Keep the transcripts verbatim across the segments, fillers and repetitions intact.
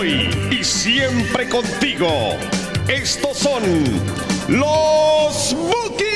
Hoy y siempre contigo. Estos son Los Bukis.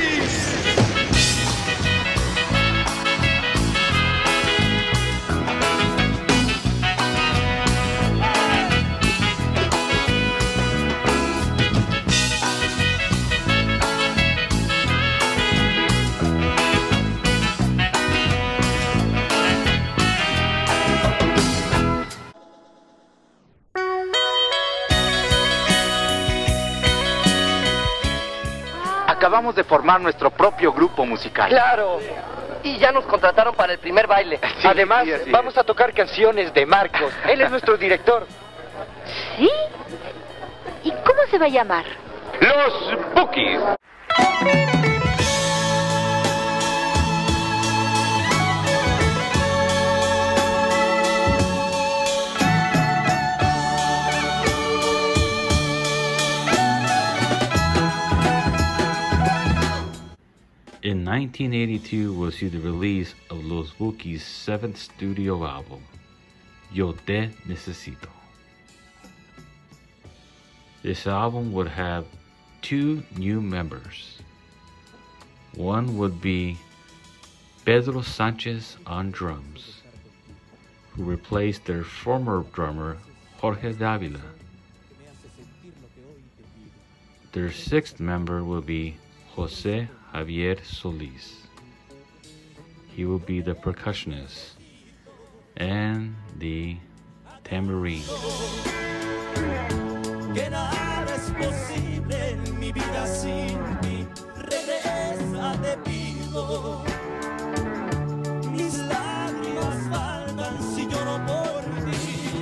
Acabamos de formar nuestro propio grupo musical. ¡Claro! Y ya nos contrataron para el primer baile. Sí, Además, sí, vamos a tocar canciones de Marcos. Él es nuestro director. ¿Sí? ¿Y cómo se va a llamar? Los Bukis. In nineteen eighty-two will see the release of Los Bukis' seventh studio album, Yo Te Necesito. This album would have two new members. One would be Pedro Sánchez on drums, who replaced their former drummer Jorge de Ávila. Their sixth member will be José Javier Solís. He will be the percussionist and the tambourine. Que nada es posible en mi vida sin ti. Regresa, te pido. Mis lágrimas faltan si lloro por ti.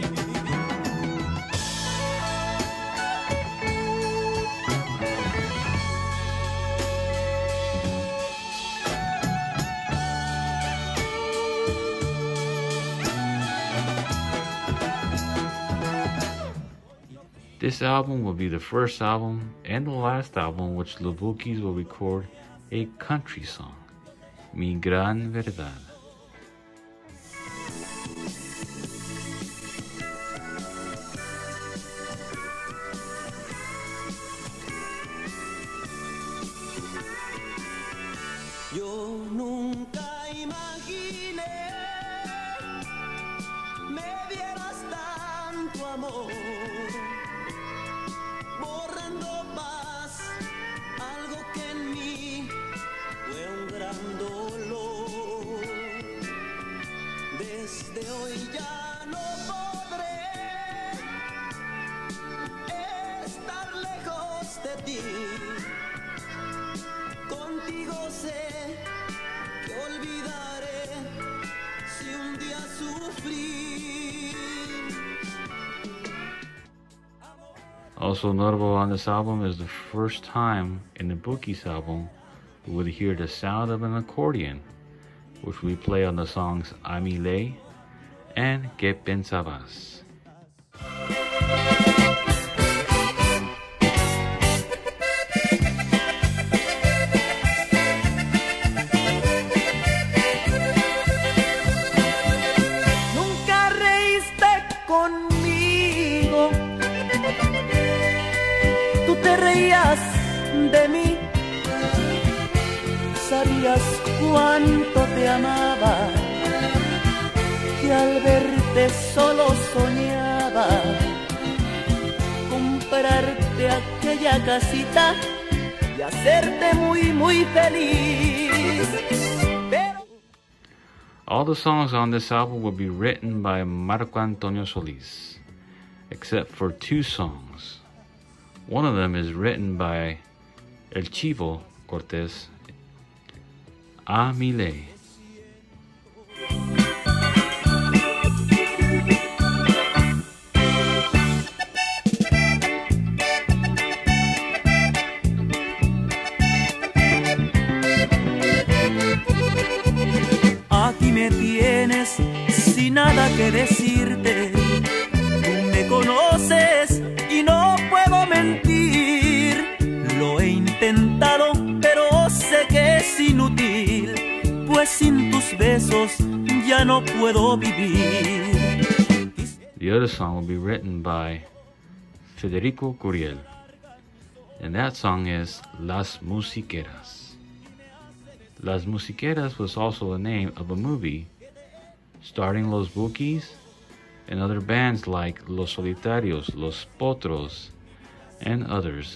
This album will be the first album and the last album which Los Bukis will record a country song, Mi Gran Verdad. Yo nunca imaginé me dieras tanto amor. Borrando más algo que en mí fue un gran dolor. Desde hoy ya no podré estar lejos de ti. Contigo sé que olvidaré si un día sufrí. Also notable on this album is the first time in the Bukis album we would hear the sound of an accordion, which we play on the songs A Mi Ley and Que Pensabas. Nunca reíste conmigo. Tú te reías de mí, sabías cuánto te amaba, que al verte solo soñaba comprarte aquella casita y hacerte muy muy feliz. Pero... All the songs on this album will be written by Marco Antonio Solís, except for two songs. One of them is written by El Chivo Cortés, A Mi Ley. Aquí me tienes sin nada que decirte. Tú me conoces y no puedo mentir. Lo he intentado, pero sé que es inútil, pues sin tus besos ya no puedo vivir. The other song will be written by Federico Curiel. And that song is Las Musiqueras. Las Musiqueras was also the name of a movie starring Los Bukis and other bands like Los Solitarios, Los Potros, and others.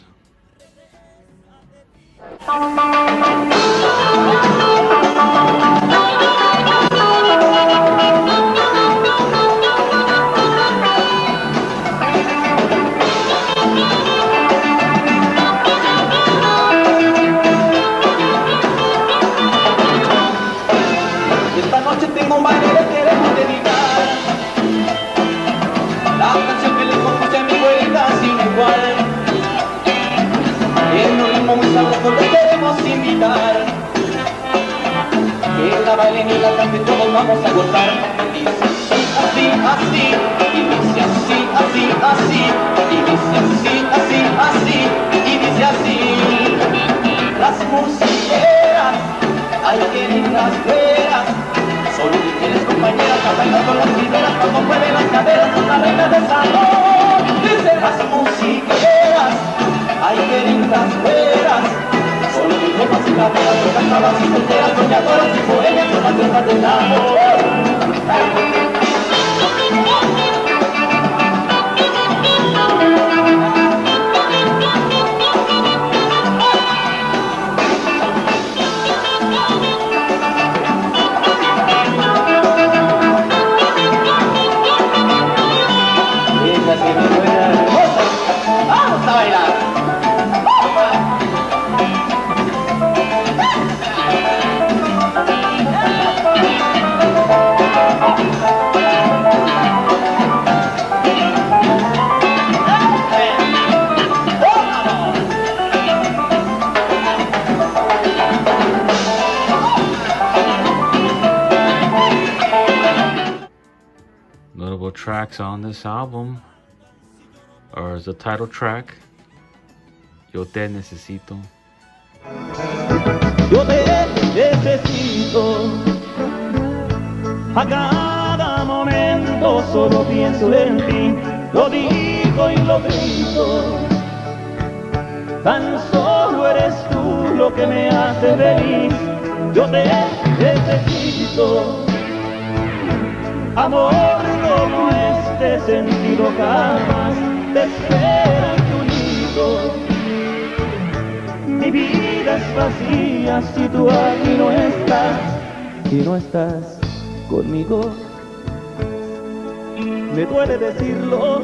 Esta noche tengo un baile que queremos dedicar, la canción que le compuse a mi abuelita sin igual. En un ritmo muy sabroso lo queremos invitar, que la bailen y la canten todos vamos a gozar. Dice así, así, y dice así, así, así, y dice así, así, así, y dice así. Las musiqueras, hay que lindas veras, solo mujeres compañeras a bailar con las primeras cuando mueven las caderas con la reina del salón. Dice las musiqueras, ay qué lindas veras, solo mujeres y caderas, cantadas y solteras, soñadoras y poemas con las letras del amor. Vamos a bailar. Notable tracks on this album are the title track, Yo Te Necesito. Yo te necesito, a cada momento solo pienso en ti, lo digo y lo grito, tan solo eres tú lo que me hace feliz. Yo te necesito, amor como este sentido jamás te espera en tu nido. Mi vida es vacía si tú aquí no estás, y no estás conmigo. Me duele decirlo,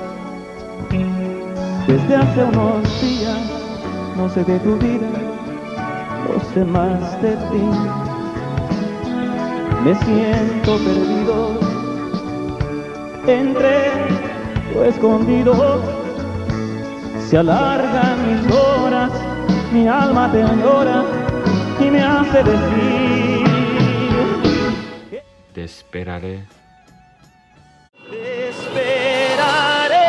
desde hace unos días no sé de tu vida, no sé más de ti. Me siento perdido, entre lo escondido, se alargan mis horas, mi alma te llora y me hace decir: Te esperaré. Te esperaré,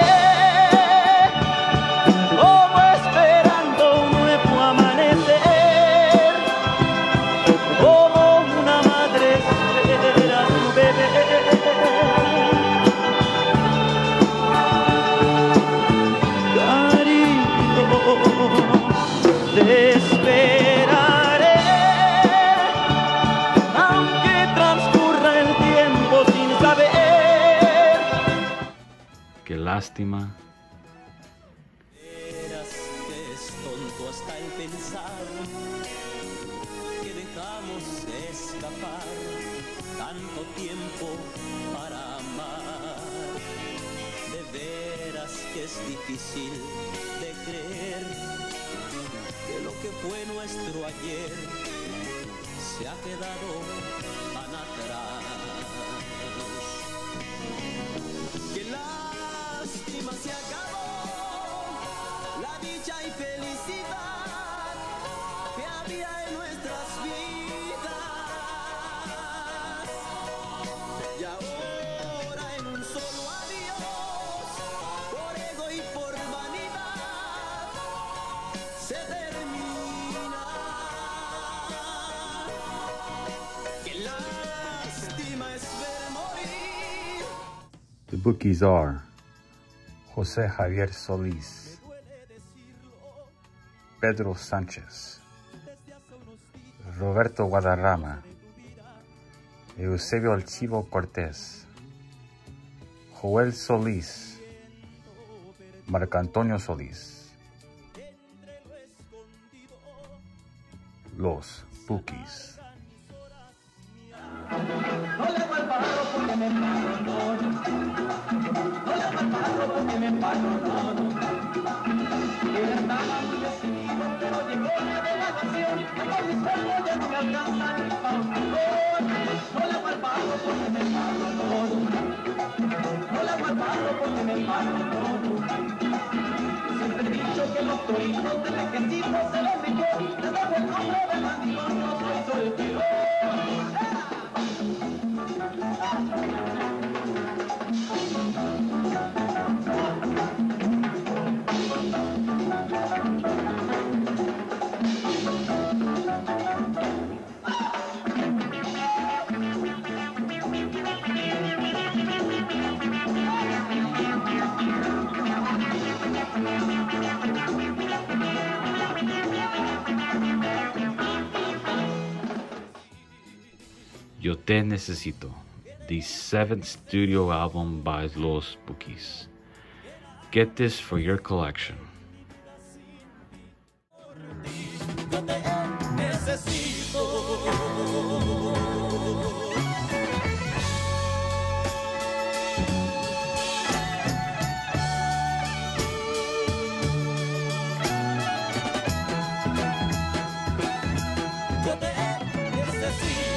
como esperando un nuevo amanecer, como una madre espera a su bebé. Te esperaré, aunque transcurra el tiempo sin saber. Qué lástima. Verás que es tonto hasta el pensar que dejamos escapar tanto tiempo para amar. De veras que es difícil de creer que lo que fue nuestro ayer se ha quedado tan atrás. Qué lástima se acabó la dicha y felicidad que había en nuestras vidas. Y ahora en un solo adiós, por ego y por vanidad, se termina. Qué lástima. Bukis are José Javier Solís, Pedro Sánchez, Roberto Guadarrama, Eusebio El Chivo Cortés, Joel Solís, Marco Antonio Solís. Los Bukis. No le hago al pájaro porque me paro, no, no. No le hago al pájaro porque me paro, no, no. Él estaba muy decidido, pero llegó la delegación y por mis ojos ya no me alcanza ni para un picón. No le hago al pájaro porque me paro, no, no. No le hago al pájaro porque me paro, no, no. Siempre he dicho que los toritos de Necesito se los mejor. Le dejo el nombre de bandidón, no soy soltero. Yo Te Necesito, the seventh studio album by Los Bukis. Get this for your collection. Yo te necesito. Yo te necesito.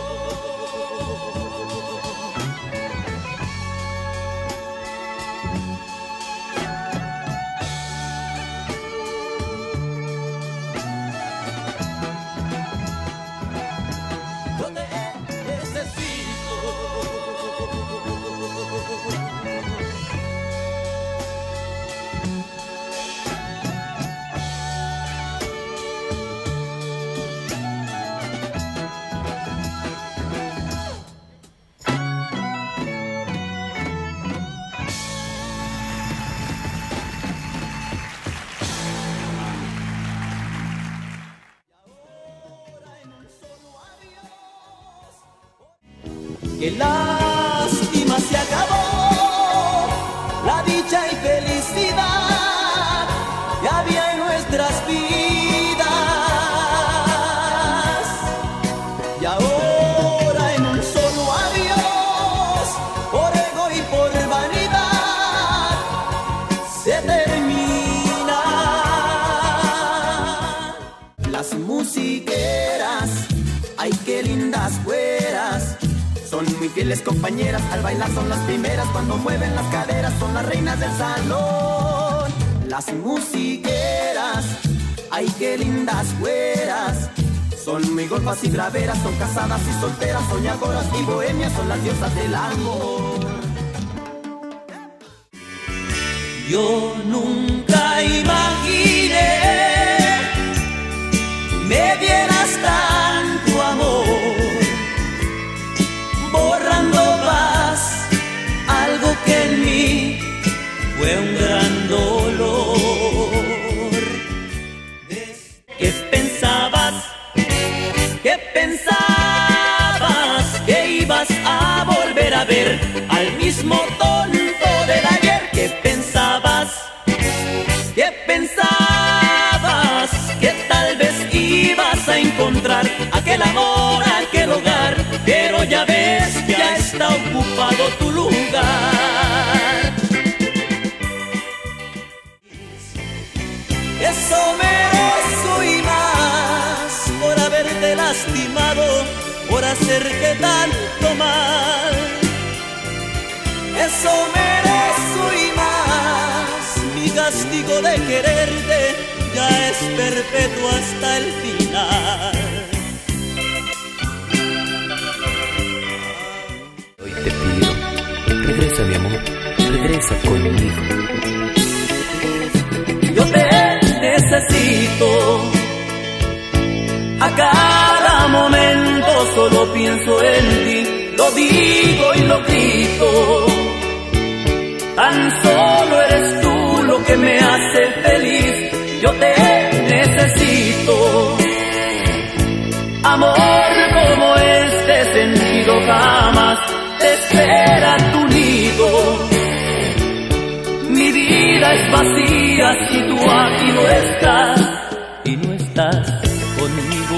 Qué lástima se acabó la dicha y felicidad que había en nuestras vidas. Y ahora en un solo adiós, por ego y por vanidad, se termina. Las musiqueras, ay qué lindas güeras. Son muy fieles compañeras, al bailar son las primeras, cuando mueven las caderas son las reinas del salón. Las musiqueras, ay qué lindas güeras. Son muy golfas y graveras, son casadas y solteras, soñadoras y bohemias, son las diosas del amor. Yo nunca imaginé me dieras tanto amor, borrando paz, algo que en mí fue un gran dolor. ¿Qué pensabas? ¿Qué pensabas? Que ibas a volver a ver al mismo tonto del ayer. ¿Qué pensabas? ¿Qué pensabas? Que tal vez ibas a encontrar aquel amor, aquel hogar, pero ya ves, ya está ocupado tu lugar. Eso merezo y más por haberte lastimado, por hacerte tanto mal. Eso merezo y más, mi castigo de quererte ya es perpetuo hasta el final. Hoy te pido, regresa mi amor, regresa conmigo. Yo te necesito, a cada momento solo pienso en ti, lo digo y lo grito. Tan solo eres tú lo que me hace feliz. Yo te necesito. Amor como este sentido jamás te espera tu nido. Mi vida es vacía si tú aquí no estás y no estás conmigo.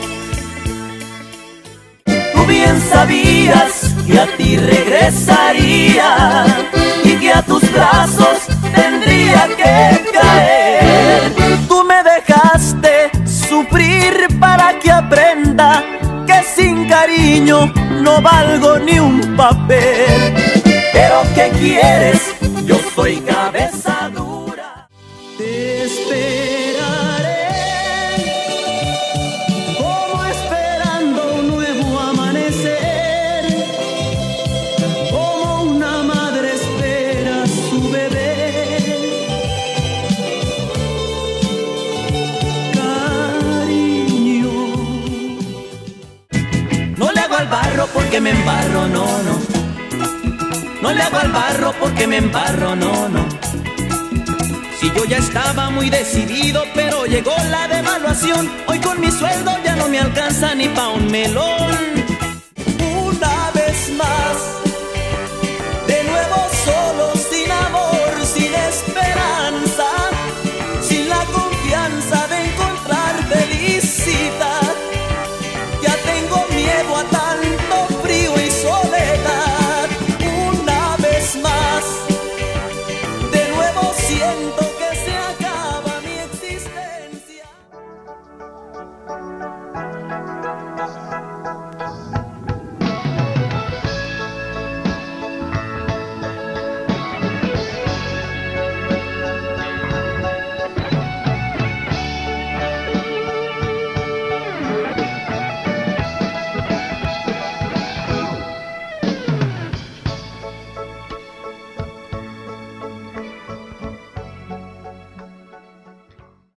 Tú bien sabías que a ti regresaría y que a tus brazos tendría que caer. Tú me dejaste sufrir para que aprenda que sin cariño no valgo ni un papel. Pero ¿qué quieres? Yo soy cabeza dura. Te esperaré como esperando un nuevo amanecer, como una madre espera a su bebé. Cariño, no le hago al barro porque me embarro, no, no. No le hago al barro porque me embarro, no, no. Si yo ya estaba muy decidido, pero llegó la devaluación. Hoy con mi sueldo ya no me alcanza ni pa' un melón. Una vez más